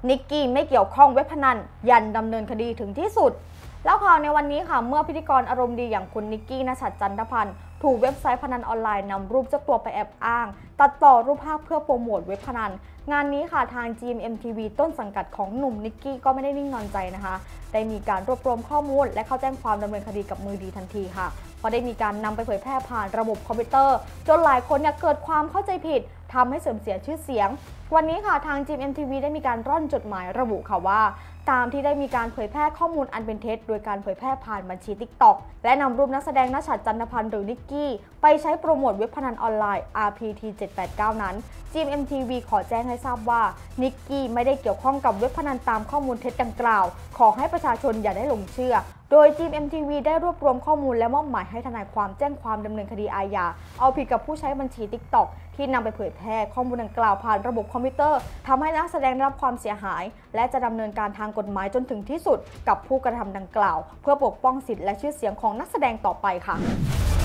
นิกกี้ไม่เกี่ยวข้องเว็บพนันยันดำเนินคดีถึงที่สุดแล้วข่าวในวันนี้ค่ะเมื่อพิธีกรอารมณ์ดีอย่างคุณนิกกี้ณชัดจันทพันธ์ถูกเว็บไซต์พนันออนไลน์นำรูปเจ้าตัวไปแอบอ้างตัดต่อรูปภาพเพื่อโปรโมทเว็บพนันงานนี้ค่ะทาง GMMTV ต้นสังกัดของหนุ่มนิกกี้ก็ไม่ได้นิ่งนอนใจนะคะได้มีการรวบรวมข้อมูลและเข้าแจ้งความดำเนินคดีกับมือดีทันทีค่ะเพราะได้มีการนำไปเผยแพร่ผ่านระบบคอมพิวเตอร์จนหลายคนเกิดความเข้าใจผิดทำให้เสื่อมเสียชื่อเสียงวันนี้ค่ะทาง GMMTV ได้มีการร่อนจดหมายระบุค่ะว่าตามที่ได้มีการเผยแพร่ข้อมูลอันเป็นเท็จโดยการเผยแพร่ผ่านบัญชี TikTok และนำรูปนักแสดงณชัดจันทพันธ์หรือนิกกี้ไปใช้โปรโมทเว็บพนันออนไลน์ RPT 789 นั้น GMMTV ขอแจ้งให้ทราบว่านิกกี้ไม่ได้เกี่ยวข้องกับเว็บพนันตามข้อมูลเท็จดังกล่าวขอให้ประชาชนอย่าได้หลงเชื่อโดย GMMTV ได้รวบรวมข้อมูลและมอบหมายให้ทนายความแจ้งความดำเนินคดีอาญาเอาผิดกับผู้ใช้บัญชี TikTok ที่นำไปเผยแพร่ข้อมูลดังกล่าวผ่านระบบคอมพิวเตอร์ทำให้นักแสดงได้รับความเสียหายและจะดำเนินการทางกฎหมายจนถึงที่สุดกับผู้กระทำดังกล่าวเพื่อปกป้องสิทธิและชื่อเสียงของนักแสดงต่อไปค่ะ